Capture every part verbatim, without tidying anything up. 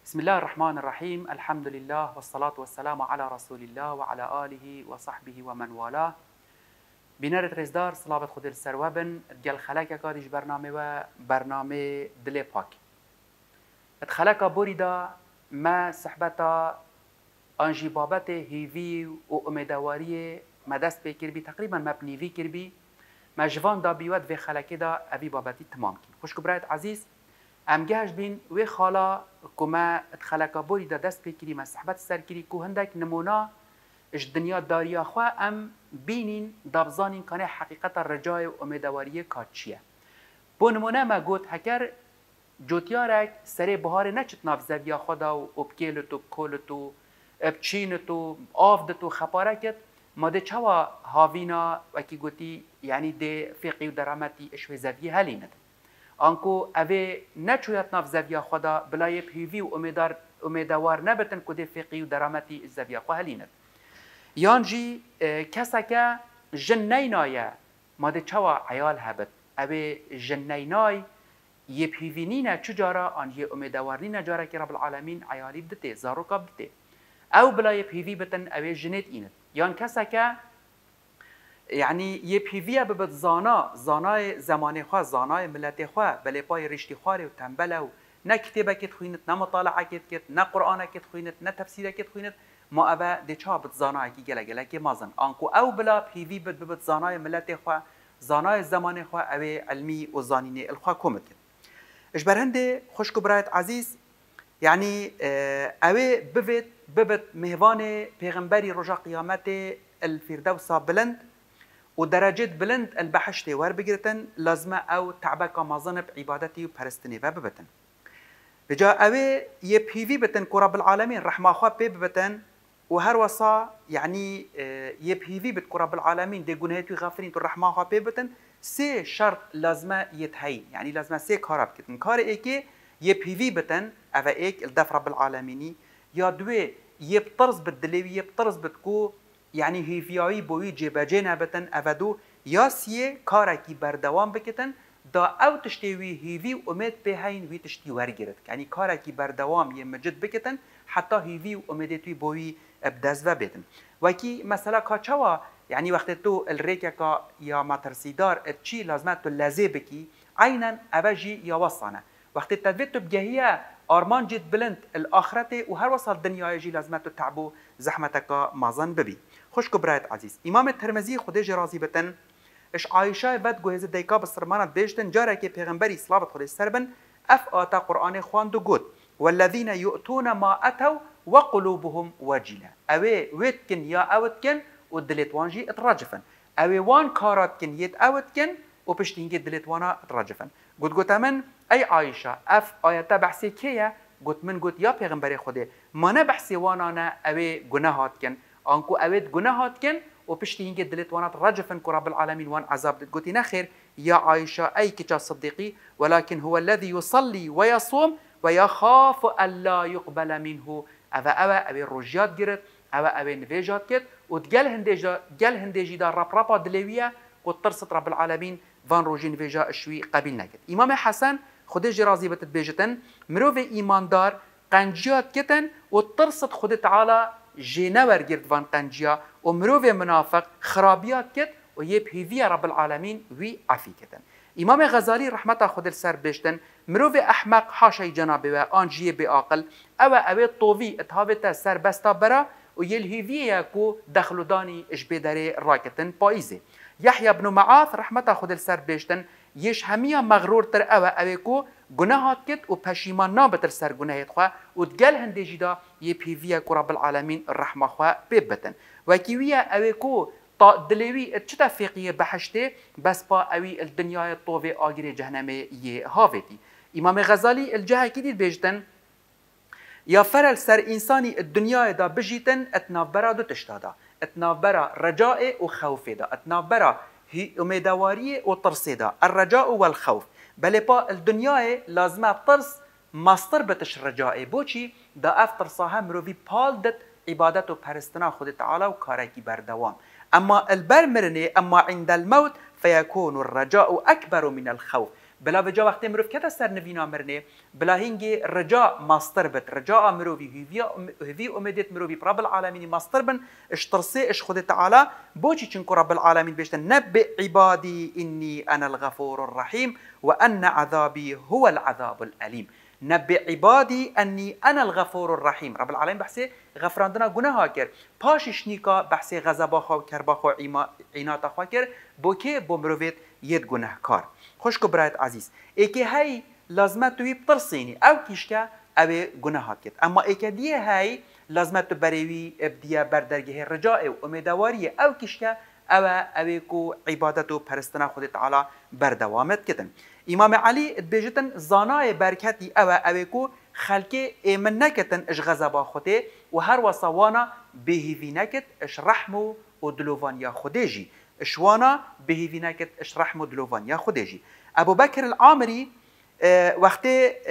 بسم الله الرحمن الرحيم. الحمد لله والصلاة والسلام على رسول الله وعلى آله وصحبه ومن والاه. بینرت رزدار صلابت خود السروابن ديال خلاك كاديش برنامه و برنامه دل پاک. اتخلاك بوريدا ما صحبتا انجي بابت هيفي و اميدواري ما دست بكر بي تقريبا ما بنيفي كربي ما جوان دا بيوت في خلاك دا ابي بابتي تمام كي. خوش كبرات عزيز ام گهش بین و خالا کما اتخلاکا بوری دا دست بکری ما صحبت سر کری که هندک نمونا اش دنیا داریا خواه ام بینین دابزانین کانه حقیقت رجای و امیدواری کات چیه. بو نمونه ما گوت هکر جوتیارک سر بهار نچت ناف زویا خودا و ابکیلتو کولتو ابچینتو آفدتو خپارکت ما ده چوا هاوینا وکی گوتی یعنی ده فقی و درامتی اشوه زویه هلینت. آنکو اوه نچویت ناف زویا خدا بلای پیوی و امیدار امیدوار نبتن کده فقی و درامتی زویا خدا هلینت. یانجی کسا که جنینایه ماده چوا عیال هبت اوه جنینای یه پیوی نینه چجارا آن یه امیدوار نینه جارا که رب العالمین عیالی بدته زاروکا بدته او بلای پیوی بتن اوه جنیت اینت. یان کسا که یعنی یه پیویه ببد زانا زانای زمانی خواه زانای ملت خواه بله پای رشتی خواره و تنبله و نه کتابه کت خوینت نه مطالعه کت کت نه قرآن کت خوینت نه تفسیره کت خوینت ما اوه ده چا بد زانای کی گله گله که مازن آنکو او بلا پیوی بد ببد زانای ملت خواه زانای زمانی خواه اوه علمی و زانینه الخواه کمت کت. اش برهنده خوشکو برایت عزیز یعنی اوه ببد ببد مهوان پیغمبری رجا قیامت الفردوس بلند و درجات بلند البحشتي ور بگرتن لازمه او تعبك مازن بعبادتي و پرستني و ببتن. بجا اوه يه بيوي بتن كو رب العالمين رحمه خواه بي ببتن و هر وصا يعني يه بيوي بت كو رب العالمين دي گناهتي غافرين تو رحمه خواه بي ببتن سي شرط لازمه يتهين يعني لازمه سي كارا بكتن. كار ايكي يه بيوي بتن اوه ايك الدف رب العالميني يا دوي يبطرز بالدليوي يبطرز بتكو يعني هیویایی بوی جبهه نبتن اودو یا سیه کارکی بردوام بکتن دا او تشتیوی هیوی امید به هین وی تشتی ورگرد یعنی کارکی بردوام یه مجد بکتن حتی هیوی و امیدتوی بوی ابدزوه بتن وکی مثلا کاچوا يعني وقت تو الريكا يا ماترسيدار اتشي لازمات تو لازي بكي عينا ابجي يا وصنا وقت التدفيت بجهيه ارمان جد بلند الاخرته وهر وصل الدنيا يجي لازمات تعبو زحمتك مازن ببي. خوشكو برايت عزيز امام الترمذي خديجه راضي بتن اش عائشه بد گوهز ديكا بسرمانات بيشتن جارك پیغمبري صلوات خدي سربن اف اتا قران خوان دو گود والذين يؤتون ما اتوا وقلوبهم وجله اوي ويتكن يا اوتكن ودلت وانجي اتراجفن اوي وان كاراتكن يت اوتكن وبشتينجي دلت وانا اتراجفن قلت قلت من اي عائشه اف ايتا بحثي كيه قلت من قلت يا پیغمبري خدي ما نبحثي وانا انا اوي گناهاتكن انكو اويت گناهاتكن وبشتينجي دلت وانا اتراجفن كرب العالمين وان عذاب قلت نخير يا عائشه اي كتا صديقي ولكن هو الذي يصلي ويصوم ويخاف الا يقبل منه اوا اوا اوي رجيات جرت اوا اوي نفيجات كت وتقال هندجا قال هندجي دا راب رابا دلويه وترصت رب العالمين فان روجين فيجا شوي قبيل نكت. امام حسن خديجي راضي بتتبيجتن مروف ايمان دار قنجيات كتن وترصت خد تعالى جينور جرد فان قنجيا ومروف منافق خرابيات كت ويب هيفيا رب العالمين وي عفي كتن. امام غزالي رحمته خد السر بيجتن مروف احمق حاشي جنابه وانجيه بعقل او او طوفي اتهابته سر بستا برا ويلهيفيا كو دخلو داني اشبه داري راكتن بايزي. يحيى بن معاذ رحمته خد السر بيشتن يش هميا مغرور تر او او كو گناهات كت و پشیمان نابتر سر گناهات خواه و دگل هندجی دا يه پیویا کو رب العالمين الرحمة خواه ببتن وكيويا او كو تا دلوي اتشتا فقيه بحشته بس با اوي الدنيا طوفي آگير جهنمي يه هافتي. امام غزالي الجهة كديد بيجتن يا فرل سر انساني الدنيا دا بجيتن اتناف برا دو تشتادا اتناف برا رجاء و خوف دا اتناف برا هي اميدواري و ترسي دا الرجاء والخوف بل با الدنيا لازمه بترس ماستر بتش رجاء بوچي دا افتر صاحب مروي بالدت عبادت و پرستنا خود تعالى و كاركي بردوام اما البرمرني اما عند الموت فيكون الرجاء اكبر من الخوف بلا وجا وقت مروف کتا سر نوینا مرنه بلا هنگی رجا ماستر بت رجا مروفی هوی امیدت مروفی رب العالمین ماستر بن اشترسي اش خود تعالى بوچی چنکو رب العالمین بيشتن نبئ عبادي اني انا الغفور الرحيم وان عذابي هو العذاب الاليم. نبئ عبادي اني انا الغفور الرحيم. رب العالمين بحثي غفراندنا گناه كر پاشش نیکا بحثي غضب خو کربا خو عینات خو كر بوكي بومرويت يد گناه کار. خوش کو برایت عزیز ایکی هی لازمت توی بترسینی او کیشکا او گناه کت اما ایکی دیه هی لازمت بریوی ابدیا بردرگه رجاء و امیدواری او کیشکا او او کو عبادت و پرستنا خود تعالی بردوامت کتن. امام علی بيجتن زانای برکتی او او کو خلق ایمن نکتن اش غضبا خوده و هر وصوانا بهیوی نکت اش رحم و دلووانیا خوده جی اشوانا بهیوی نکت اش رحم و دلووانیا خوده جی. ابو بکر العامری وقت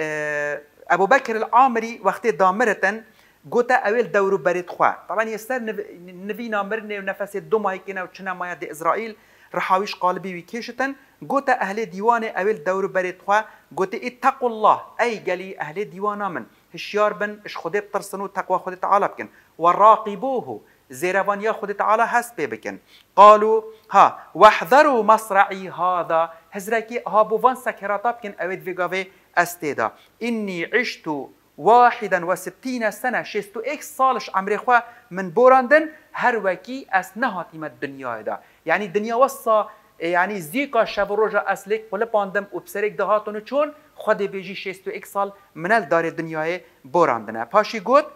ابو بکر العامری وقت دامرتن گوتا اول دورو برید خواه طبعا یستر نوی نامرنه و نفس دو ماهی کنه و چنه ماهی دی اسرائیل رحاویش قالبی وی کشتن گوتا اهل دیوان اول دورو برید خواه گوتا اتقوا الله ای گلی اهل دیوانا من هشیار بن اش خوده بترسنو تقوى خود تعالی بکن و راقبوه زیروانیا خود تعالی هست بی بکن. قالوا ها واحذروا مصرعی هذا هزرکی ها بوان سکراتا بکن اول ویگاوه استیدا اینی عشتو واحدا و ستين سنة شستو اكس سالش عمري خوا من بوراندن هر وكي اس نهاتي ما الدنيا دا يعني الدنيا وصا يعني زيكا شب روجا اسلك ولا باندم وبسرك دهاتونو چون خود بيجي شستو اكس سال من الدار الدنيا بوراندنا باشي قوت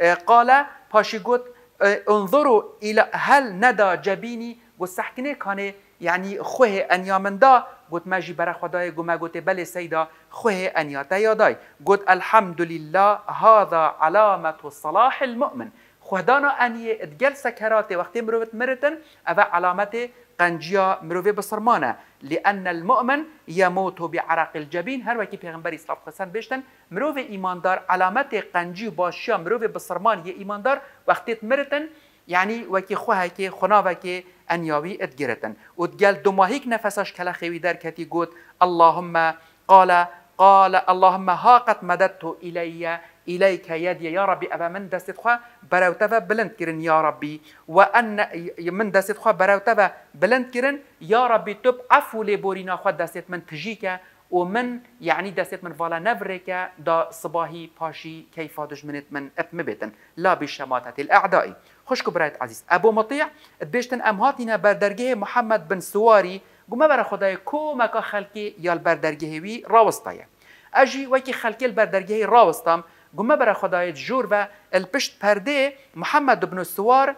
قال باشي قوت انظروا الى هل ندى جبيني والسحكني كان يعني خوه انيا من دا قلت ماجي برا خداي قما قلت بلي سيدا خوه انيا تياداي قلت الحمد لله هذا علامة صلاح المؤمن خدانا اني اتقل سكراتي وقت مروفت مرتن افا علامة قنجيا مروفي بصرمانه لأن المؤمن يموت بعرق الجبين هر وكي پیغمبر اسلام خسن بيشتن مروفي ايماندار علامة قنجي باشيا مروفي بصرمان يه ايماندار وقت مرتن يعني وكي خوها كي خناوه كي انياوي اتجرتن وتقال دماهيك نفسش كلا خوي در كتي قوت اللهم قال قال اللهم ها قد مددت الي اليك يدي يا ربي ابا من دست خوا براوتفا بلند كرن يا ربي وان من دست خوا براوتفا بلند كرن يا ربي تب عفو لبورينا خوا دست من تجيك ومن يعني دست من فالا نفرك دا صباحي باشي كيف دجمنت من ابمبتن لا بشماتة الاعداء. خوش كبرات عزيز ابو مطيع بيشتن امهاتنا بردرجه محمد بن سواري قم برا خداي كومك خلقي يا البردرجه وي راوستايا اجي وكي خلقي البردرجه راوستام قم برا خداي جور و البشت پرده محمد بن سوار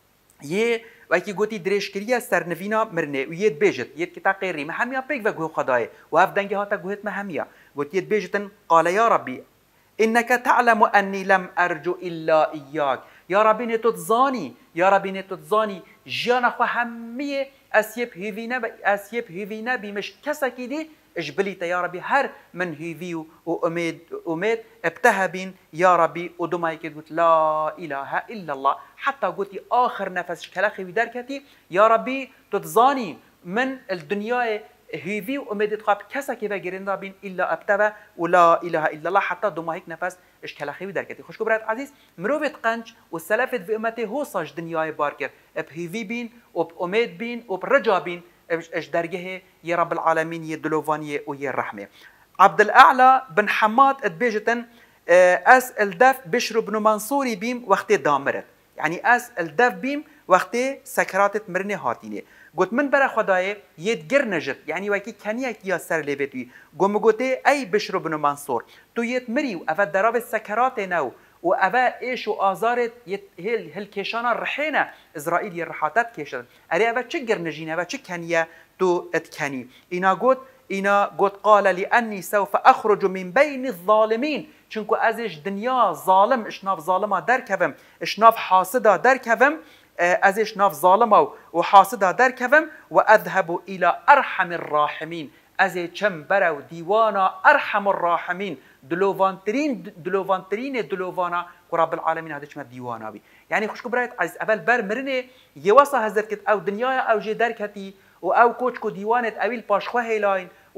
يه وكي قوتي دريش كريا سرنفينا مرنه ويد بيجت يد كتا قيري محميا بيك وقهو خداي وهف دنجي هاتا قوهت محميا قوت يد بيجتن قال يا ربي إنك تعلم أني لم أرجو إلا إياك يا ربي نتتزاني يا ربي نتتزاني جانا خو همية أسيب هيفي نبي أسيب هيفي نبي مش كسكي دي اجبليت يا ربي هر من هيفيو وأميد أميد ابتهبين يا ربي ودمايك قلت لا إله إلا الله حتى قلت آخر نفس كلاخي ودركتي يا ربي تتزاني من الدنيا هيفي وأميد تقاب كسكي بجرين رابين إلا ابتبه ولا إله إلا الله حتى دمايك نفس اش كلاخي ودركتي خوش كبرات عزيز مروفت قنج والسلفت في أمته هو صاج دنيا باركر بهيفي بين وبأميد بين وبرجا بين اش درجه يا رب العالمين يدلوفانيه ويا الرحمه. عبد الاعلى بن حماد ادبيجتن اس الدف بشر بن منصوري بيم وقت دامرت يعني اس الدف بيم وقت سكرات مرنه هاتينه قلت من برا خداي يدجر نجت يعني وكي كانيا يا سر ليبتوي قوم قلت اي بشر بن منصور تو يتمري وافا دراب السكرات نو وأبا إيش وآزارت يت هل هل كيشانا رحينا إسرائيل يرحاتات كيشان أري أبا تشجر نجينا أبا تشكانيا تو اتكاني إنا قد إنا قد قال لأني سوف أخرج من بين الظالمين شنكو أزيش دنيا ظالم إشناف ظالمة در كفم إشناف حاسدة در كفم أزيش ناف ظالمة وحاسدة در كفم وأذهب إلى أرحم الراحمين أزي چم برو ديوانا أرحم الراحمين دلوفانترين دلوفانترين دلوفانا ورب العالمين هذا شما ديوانا بي يعني خوش كبرايت عزيز أبل بر مرنه يوصى هزر كت أو دنيا أو جي دركتي و أو كوچكو ديوانت أويل باشخوه هيلاين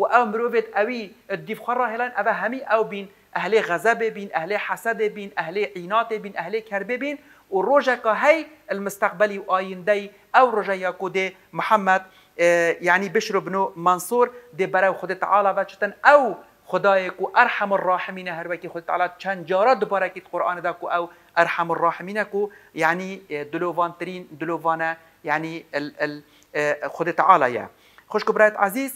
و او مروفت اوی دیف خورا هلان او همی او بین اهل غضب بین اهل حسد بین اهل عینات بین اهل کربه بین و روجا که هی المستقبلی و آینده او روجا یاکو ده محمد يعني بشر بن منصور دي برای خود تعالی و چتن او خدای کو ارحم الراحمین هر وکی خود تعالی چند جارا دوباره که قرآن دا کو او ارحم الراحمین کو يعني دلوان ترین دلوانه يعني ال ال خود تعالی یا خوش کو برایت عزیز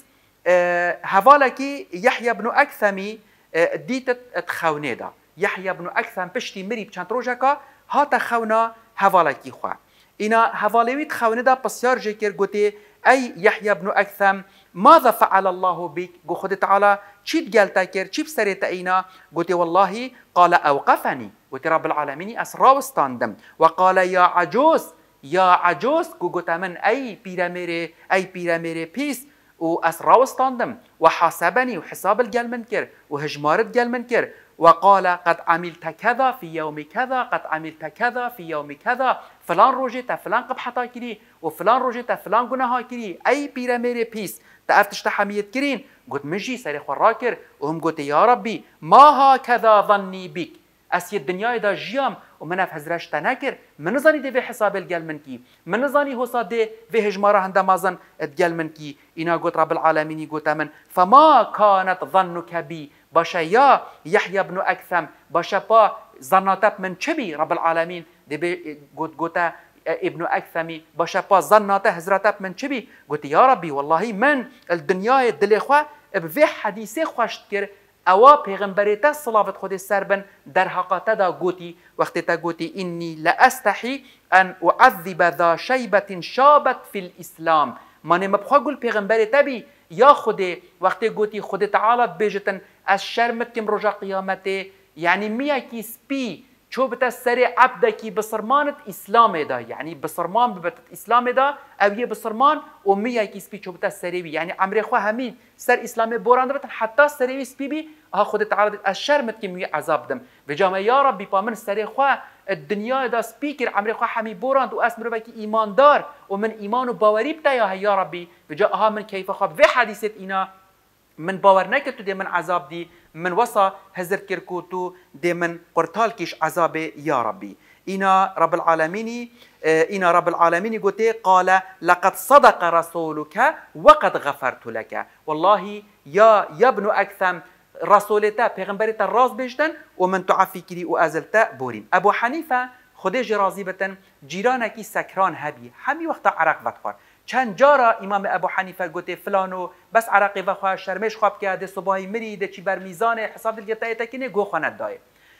حواله کی یحیی بن اکثمی دیت تخونه دا یحیی بن اکثم پشتی مری چند روزه کا هات خونا حواله کی خو اینا حوالوی تخونه دا بسیار جکر گوتی أي يحيى بن أكثم ماذا فعل الله بك؟ قو خد تعالى شيت قال تاكر شيب سريت أينا؟ قلت والله قال أوقفني قلت رب العالمين أسرى وستاندم وقال يا عجوز يا عجوز قو قلت من أي بيراميري أي بيراميري بيس وأسرى وستاندم وحاسبني وحساب الجال منكر وهجمارت جال منكر وقال قد عملت كذا في يوم كذا قد عملت كذا في يوم كذا فلان روجت فلان قبحتا كري وفلان روجت فلان گناها كري أي بيراميري بيس تأفتش تحميت كرين قلت مجي سري خراكر وهم قلت يا ربي ما هكذا ظني بك أسي الدنيا دا جيام ومن أفهزرش تنكر من ظني دي في حساب الجل منكي من ظني هو صادي في هجمارة عندما ظن الجل منكي إنا قلت رب العالمين قلت من فما كانت ظنك بي باشا يا يحيى بن أكثم باشا با ظناتب من چبي رب العالمين دي قلت قلت ابن أكثمي باشا با ظناته هزراتب من چبي قلت يا ربي والله من الدنيا دلي خوا بفي حديثي خوشت كر اوا پیغمبرتا صلوات خود سربن در حقیقت دا گوتی وقتی تا گوتی اینی لاستحی ان اعذب ذا شیبه شابت فی الاسلام من مبخوا گل پیغمبرتا بی یا خود وقتی گوتی خود تعالی بجتن از شرمت کم رجا قیامته یعنی میا کی سپی چوبتا سر عبدکی بصرمانت اسلام دا یعنی بصرمان ببت اسلام دا اویه بصرمان و میا کی سپی چوبتا سریوی یعنی عمر خو همین سر اسلام بوران بتن حتی سریوی سپی بی ها خود تعالی از شرمت کم عذاب دم بجامع یا ربی پا من سر خو الدنیا دا سپیکر عمر خو همی بوران و اسم رو کی ایمان دار و من ایمان و باوری بتا یا ربی بجا ها من کیف خواب و حدیثت اینا من باور نکرد تو دی من عذاب دی من وصا هزر كركوتو دي من قرطال كيش عذاب يا ربي إنا رب العالمين إنا رب العالمين قلت قال لقد صدق رسولك وقد غفرت لك والله يا يا ابن أكثم رسولتا پیغمبرتا راز بجدن ومن تعفي كري وأزلتا بورين أبو حنيفة خديج رازيبة جيرانكي سكران هبي همي وقت عرق بطفر چند جارا امام ابو حنیفه گوته فلانو بس عرقی و خواه شرمش خواب که ده صبحی مری ده چی بر میزان حساب دل گتای تکینه گو خواند دای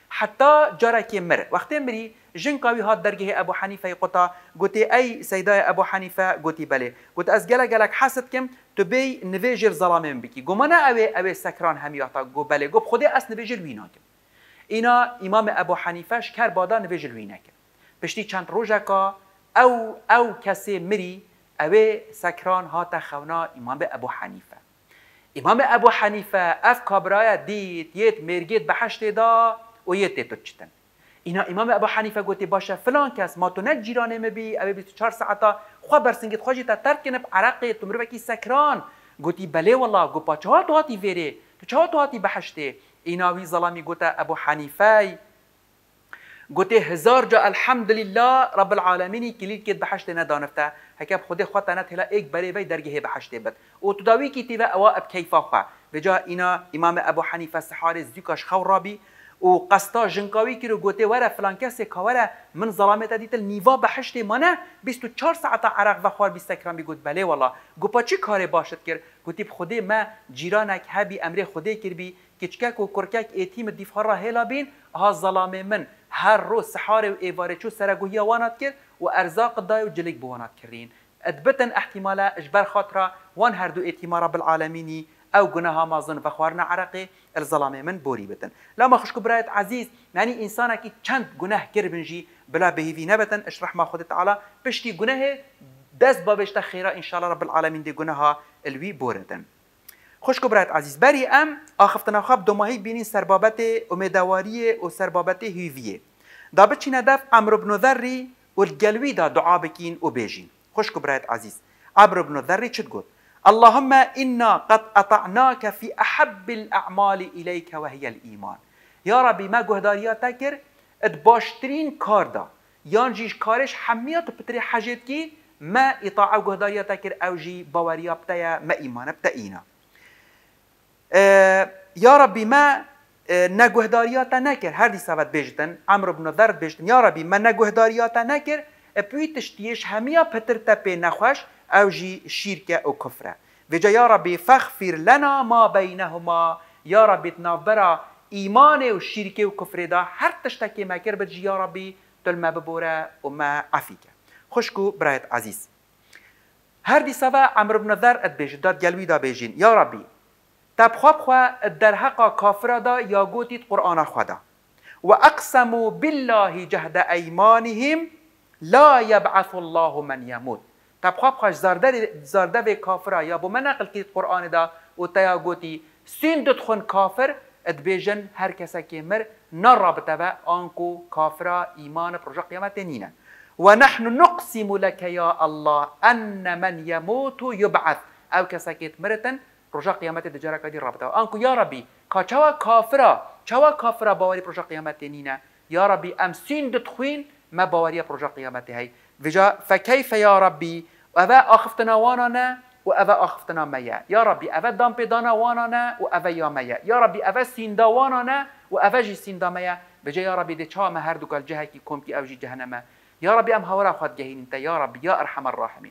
حتی جارا که مر وقتی مری جن قوی هات درگه ابو حنیفه قطا گوته ای سیدای ابو حنیفه گوتی بله گوت از گله گلک حسد کم تو بی نویجر ظلامه من بکی گو منه اوه اوه سکران همی وقتا گو بله گو خودی اس نویجر وینا کم اینا امام ابو حنیفه شکر بادا نویجر وینا کم پشتی چند روزکا او او کسی مری اوه سکران هات خونا امام ابو حنیفه امام ابو حنیفه اف کابرای دید یت مرگید بحشت دا و یت تو چتن اینا امام ابو حنیفه گوتی باشه فلان کس ما تو نه جیرانه مبی اوه بیست و چهار ساعتا خوا برسنگید خواجی تا ترک کنب عرقی تو مرو بکی سکران گوتی بله والله گو پا چه تو هاتی ویره تو چه تو هاتی بحشته اینا وی ظلامی گوتا ابو حنیفه گوته هزار جا الحمدلله رب العالمینی کلید کد بحشت ندانفته هکب خود خواهد تنت هلا ایک بری وی درگه بحشت بد و تداوی کی تیوه اوائب کیفا خواه بجا اینا امام ابو حنیفه سحار زیکاش خور رابی و قسطا جنکاوی کی رو گوته وره فلان کسی که وره من ظلامت دیتل نیوا بحشت منه بیست و چهار ساعت عرق و خوار بیست کرام بگوت بله والله گو پا چی کاری باشد کرد گوتی بخوده ما جیرانک هبی امر خوده کر بی کچکک و کرکک ایتیم دیفها را هلا بین ها ظلام من هر روز سحار و ایواره چو سرگوهی وانات کرد و ارزاق دای و جلیک بوانات کرین ادبتن احتمالا اجبر خاطره وان هر دو ایتیما رب العالمینی او گناها مازن و خوارنا عرقی الظلام من بوری بتن لما خشکو برایت عزیز یعنی انسانا کی چند گناه گر بنجی بلا بهیوی نبتن اشرح ما خود تعالی پشتی گناه دست بابشتا خیره انشاءالله رب العالمین دی گناها الوی بوردن خوشکو برایت عزیز بری ام آخفتنا خواب دو ماهی بینین سربابت امیدواری و سربابت هیویه دا بچین دف عمرو بن ذری و الگلوی دا دعا بکین و بیجین خوشکو برایت عزیز عمرو بن ذری چد گوت اللهم إنا قد أطعناك في أحب الأعمال إليك وهي الإيمان. يا ربي ما گهدارياتا كر اد باشترين كار دا يان جيش كارش حميات بتري حاجات كي ما إطاعة گهدارياتا كر أو جي باوريا بتايا ما إيمان بتاينا. اه يا ربي ما اه نگهدارياتا نكر هر دي سبت بيجتن عمرو بن ذر بيجتن يا ربي ما نگهدارياتا نكر بوي تشتيش هميا بتر تبي نخوش أو جي شركة أو كفرة. وجا يا ربي فاغفر لنا ما بينهما. يا ربي تنافبرا إيمان والشركة وكفر دا هر تشتكي ما كر بتجي يا ربي تلما ببورا وما عفيك. خشكو برايت عزيز. هر دي سوا عمرو بن ذر ادبيج داد جلوي دا بيجين يا ربي تبخوا بخوا الدرحقا كافرة دا يا قوتي قرآن خدا وأقسموا بالله جهد أيمانهم لا يبعث الله من يموت. تبخوا بخوا زارده زارده به كافرة يا بو من نقل كي قرآن دا وتيا قوتي سين دتخون كافر ادبيجن هر کسا که مر نرابطه با آنکو کافرا ایمان پروژه قیامت نینه. ونحن نقسم لك يا الله أن من يموت يبعث أو کسا که مرتن پروژه قیامت دجاره کدی رابطه آنکو یا ربی که چوا کافرا چوا کافرا باوری پروژه قیامت نینه یا ربی ام سین دتخوین ما باوری پروژه قیامت هی وجا فكيف يا ربي وأبا أخفتنا وانا وأبا أخفتنا ميا يا ربي أبا دام بدانا وانا وأبا يا ميا يا ربي أبا سيندا وانا وأبا جي سيندا ميا بجا يا ربي دي چا ما هر دو قال جهكي كوم كي أوجي جهنم يا ربي أم هورا خد جهين انت يا ربي يا أرحم الراحمين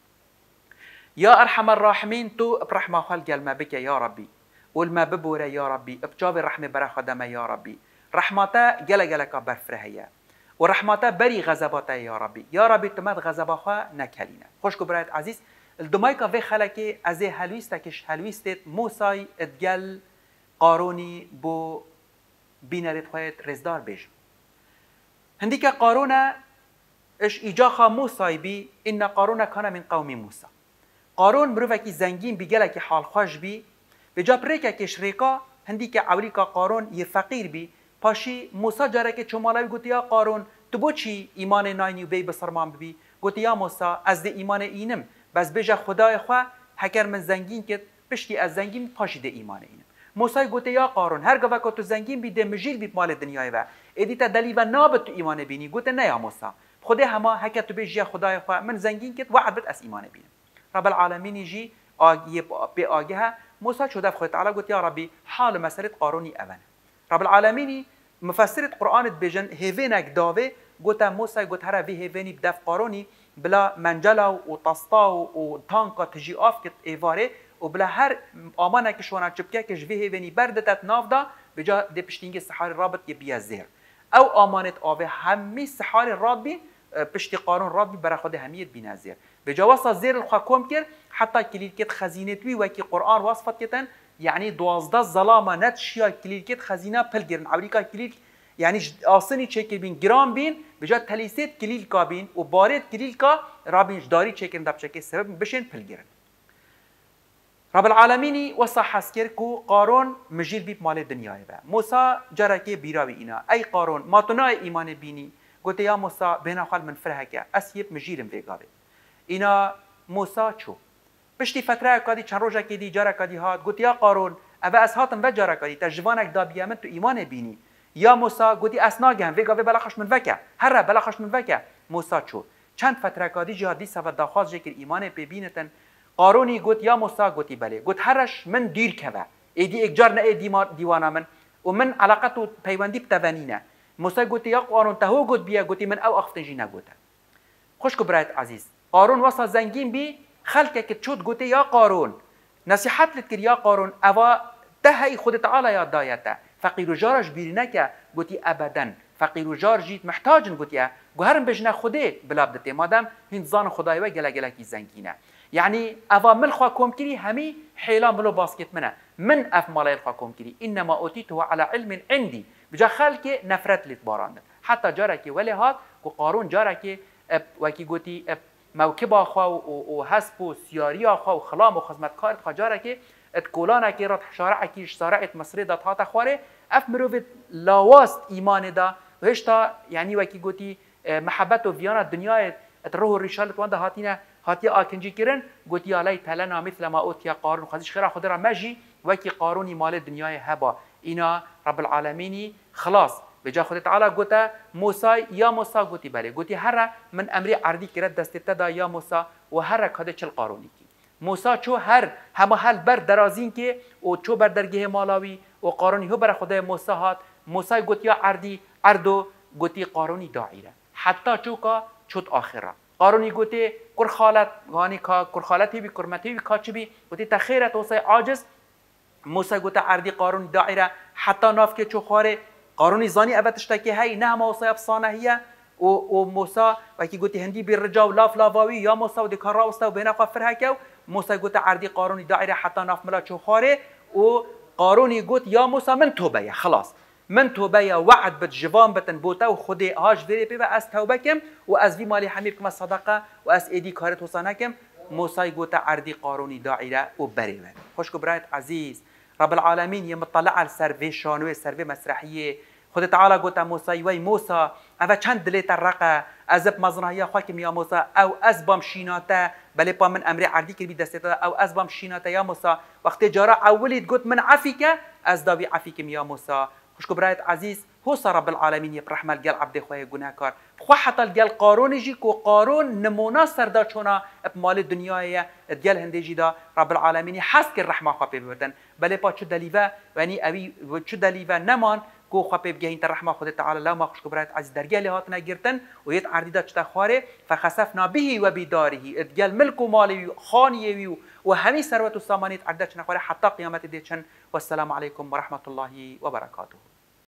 يا أرحم الراحمين تو برحمة خلق ما بك يا ربي والما ببورا يا ربي بجاب الرحمة برا خدمة يا ربي رحمتا جل جلك برفرهيا ورحمتا بري غضباتا يا ربي يا ربي تمد غضبها نكلينا خوشكو برايت عزيز الدمايكا في خلقي ازي هلويستكش هلويستت موسى ادجل قاروني بو بينارت خويت رزدار بيج هنديك قارونا اش ايجاخا موسى بي ان قارون كان من قوم موسى قارون مروفكي زنگين بيجلكي حال خوش بي بجا بريكا كشريكا هنديك عوليكا قارون يفقير بي پاشي موسى جارك چمالاوي گوت يا قارون تو بو چي ايمان نايني بي بسرمان بي گوت يا موسى از دي ايمان اينم بس بجا خدای خو هکر من زنگین کت پشتی از زنگین پاشیده ایمان اینم موسی گوته یا قارون هر گوه که تو زنگین بیده مجیل بید مال دنیای و ادیتا دلی و نابد تو ایمان بینی گوته نه یا موسی خدا هما هکر تو بجا خدای خو من زنگین کت وعد بد از ایمان بینم رب العالمین يجي آگیه به آگه موسی شده خود تعالی گوت یا ربی حال مسئله قارونی اون رب العالمین مفسر قرآن بجن هیونک داوه گوته موسی گوت هر وی هیونی بدف قارونی بلا منجلا و طاستا و تانکا تجي آف کت ایواره و بلا هر آمانه که شوانا چبکه که جوی هیونی بردتت ناف دا بجا دی پشتینگ سحار رابط یه بیا زیر او آمانت آوه همی سحار راد بین پشتی قارون راد بین برا خود همیت بین از زیر بجا واسا زیر الخوا کم کرد حتی کلیل کت خزینه توی وکی قرآن وصفت کتن یعنی دوازده ظلامه نت شیا کلیل کت خزینه پل گرن عوریکا کلیل يعني آسنی چکر بین گرام بین بجا تلیسیت کلیل کا بین و بارید کلیل کا رابین جداری چکر دب چکر سبب بشین پل گرن رب العالمینی وصا حسکر کو قارون مجیل بیب مال دنیای با موسى جرکی بیراوی اینا ای قارون ما تنای ایمان بینی گوته یا موسى بین خال من فرهکه اسیب مجیلم ویگاوی اینا موسى چو پشتی فتره کادی چند روزه کدی جرکادی هات گوته یا قارون اوه از هاتم و جرکادی تجوانک دا بیامن تو ایمان بینی یا موسى گوتی اسناگم ویگاوی بلاخش من وکه هر بلاخش من وکه موسى چو چند فتره کادی جهادی سبب داخواست جکر ایمان ببینتن قارونی گوت یا موسى گوتی بله گوت هرش من دیر که ایدی اکجار نه دیوانا من و من علاقت و پیوندی بتوانینه موسى گوتی یا قارون تهو گوت بیا گوتی من او اختنجی نگوته خوش کو برایت عزیز قارون واسه زنگین بی خلقه که چود گوتی یا قارون نصیحت لت کر یا قارون اوا تهی خود تعالی یاد دایته فقیر و جارش بیرینه که گوتی ابدا فقیر و جار جیت محتاجن گوتیه گوهرم بجنه خوده بلا بدته مادم هند زان خدای و گله گله کی زنگینه يعني أفا ملخوا كومكري همي حيلان بلو باسكت منه من أف مالا يلخوا كومكري إنما أوتيته على علم عندي بجا خلقي نفرت لتباران حتى جاركي ولي هات قارون جاركي وكي قوتي موكب أخوا وهسبو سياري أخوا وخلام وخزمتكار خوا جاركي اتكولانكي رات شارعكي شارعة مصري دات هات أخواري أف مروفت لاواست إيمان دا وهشتا يعني وكي قوتي محبته فيانا الدنيا تروه الرشالة وانده هاتينا هاتی آکنجی کرن گوتی علی تلنا مثل ما اوتی قارون خودش خیره خود را مجی وکی قارونی مال دنیای هبا اینا رب العالمینی خلاص به جا خود تعالی گوته موسی یا موسی گوتی بله گوتی هر من امری عردی کرد دست تدا یا موسی و هر کده چل قارونی کی موسی چو هر همه حل بر درازین که او چو بر درگه مالاوی و قارونی هو بر خدای موسی هات موسی گوتی عردی عردو گوتی قارونی داعیره حتی چو کا چوت آخره قارونی گوتی کر خالت غانی کا کر خالتی بی کرمتی بی کاچبی گوتی تخیرت وصای عاجز موسی گوته عردی قارونی داعیره حتی ناف که چو خاره قارونی زانی ابتش تکی هی نه ما وصای افسانه هیه و و موسی وکی گوتی هندی بی رجا و لاف لاواوی یا موسی و دکان راوسته و بین قفر هکو موسی گوته عردی قارونی داعیره حتی ناف ملا چو خاره و قارونی گوت یا موسی من توبه خلاص من توبه وعد بد جوان بتن بوتا و خودی هاش وری بی و از توبه کم و از وی مالی حمیر کم صدقه و از ایدی کارت حسانه کم موسی گوته عردی قارونی داعیره و بری و خوشکو برایت عزیز رب العالمین یه مطلع على سروی شانوی سروی مسرحیه خود تعالی گوته موسی وی موسی او چند دلیت الرقه ازب مزنهیا خاکم یا موسی او از بام شیناته بله پا من امری عردی که بی دسته او از بام شیناته یا موسی وقتی جارا اولید گوت من عفیکه از داوی عفیکم یا موسی خوشکو برایت عزیز هو رب العالمین یب رحمه الگل عبد خواه گناهکار خو حتی الگل قارون جی کو قارون نمونه سردا چونا مال دنیای الگل هنده جی دا رب العالمین حس که رحمه خواه ببردن بله پا چو دلیوه یعنی اوی چو دلیوه نمان کو خواه بگهین تر رحمه خود تعالی لما خوشکو برایت عزیز درگل هات نگرتن و یت عردیده چتا خواره فخسفنا به و بداره الگل ملک و مالی خانیه و همین ثروت و سامانیت عردیده چنا خواره حتی قیامت دیچن والسلام علیکم و رحمت الله و برکاته.